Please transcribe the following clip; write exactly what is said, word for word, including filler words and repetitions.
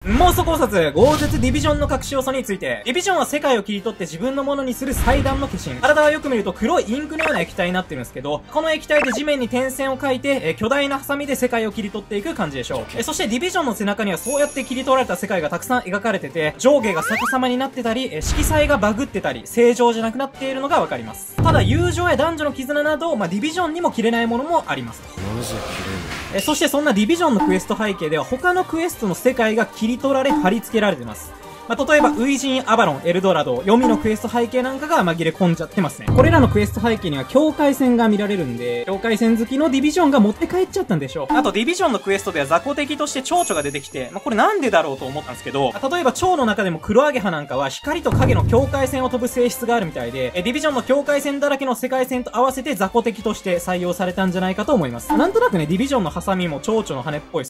妄想考察、豪絶ディビジョンの隠し要素について。ディビジョンは世界を切り取って自分のものにする祭壇の化身。体はよく見ると黒いインクのような液体になってるんですけど、この液体で地面に点線を描いて、えー、巨大なハサミで世界を切り取っていく感じでしょう。えー、そしてディビジョンの背中にはそうやって切り取られた世界がたくさん描かれてて、上下が逆さまになってたり、えー、色彩がバグってたり、正常じゃなくなっているのがわかります。ただ、友情や男女の絆など、まあ、ディビジョンにも切れないものもありますと。 マジ切れんの。 え、そしてそんなディビジョンのクエスト背景では他のクエストの世界が切り取られ貼り付けられてます。まあ、例えば、ウイジン、アバロン、エルドラド、黄泉のクエスト背景なんかが紛れ込んじゃってますね。これらのクエスト背景には境界線が見られるんで、境界線好きのディビジョンが持って帰っちゃったんでしょう。あと、ディビジョンのクエストでは雑魚敵として蝶々が出てきて、まあ、これなんでだろうと思ったんですけど、例えば蝶の中でも黒アゲハなんかは光と影の境界線を飛ぶ性質があるみたいで、えディビジョンの境界線だらけの世界線と合わせて雑魚敵として採用されたんじゃないかと思います。なんとなくね、ディビジョンのハサミも蝶々の羽っぽい